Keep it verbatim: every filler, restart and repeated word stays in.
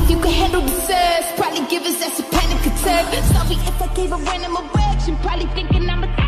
if you could handle the sex. Probably give us that's a panic attack. Sorry if I gave a random erection. Probably thinking I'm a